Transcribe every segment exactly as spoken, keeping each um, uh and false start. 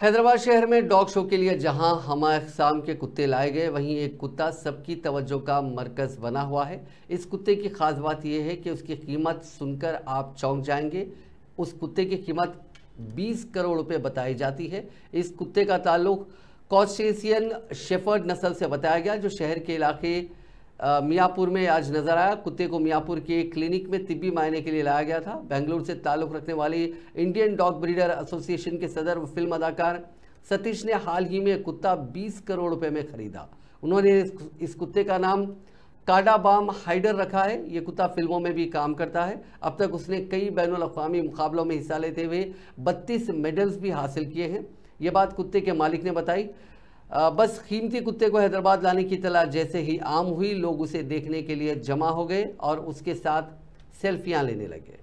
हैदराबाद शहर में dog show के लिए जहां हम अक़साम के कुत्ते लाए गए, वहीं एक कुत्ता सबकी तवज्जो का मरकज़ बना हुआ है। इस कुत्ते की ख़ास बात यह है कि उसकी कीमत सुनकर आप चौंक जाएंगे। उस कुत्ते की कीमत बीस करोड़ रुपए बताई जाती है। इस कुत्ते का ताल्लुक कॉस्टेशियन शेफर्ड नस्ल से बताया गया, जो शहर के इलाके मियापुर में आज नजर आया। कुत्ते को मियापुर के क्लिनिक में तिब्बी मायने के लिए लाया गया था। बेंगलुरु से ताल्लुक़ रखने वाली इंडियन डॉग ब्रीडर एसोसिएशन के सदर व फिल्म अदाकार सतीश ने हाल ही में कुत्ता बीस करोड़ रुपए में खरीदा। उन्होंने इस कुत्ते का नाम काडाबाम हाइडर रखा है। ये कुत्ता फिल्मों में भी काम करता है। अब तक उसने कई बैनुल अक़वामी मुकाबलों में हिस्सा लेते हुए बत्तीस मेडल्स भी हासिल किए हैं। ये बात कुत्ते के मालिक ने बताई। आ, बस कीमती कुत्ते को हैदराबाद लाने की तलाश जैसे ही आम हुई, लोग उसे देखने के लिए जमा हो गए और उसके साथ सेल्फियां लेने लगे।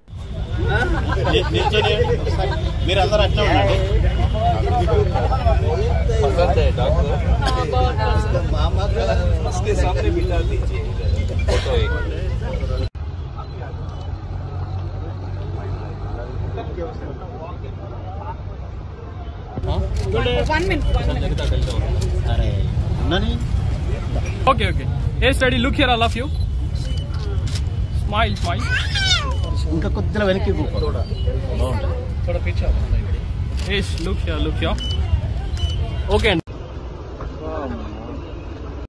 मेरा अंदर अच्छा पसंद है डॉग, मामा का उसके सामने बिठा दीजिए फोटो एक। One minute, one minute. Okay, okay. Hey, study. Look here, all of you. Smile, smile. उनका कुत्ते वाले की बुक थोड़ा थोड़ा पीछे। Hey, look here, look here. Okay.